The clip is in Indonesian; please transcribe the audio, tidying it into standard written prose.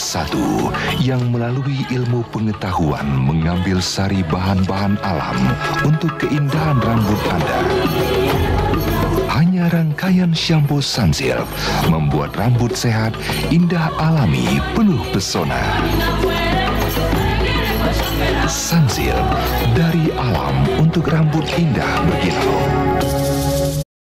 satu yang melalui ilmu pengetahuan mengambil sari bahan-bahan alam untuk keindahan rambut Anda. Hanya rangkaian shampoo Sunsilk membuat rambut sehat, indah alami, penuh pesona. Sunsilk, dari alam untuk rambut indah berkilau.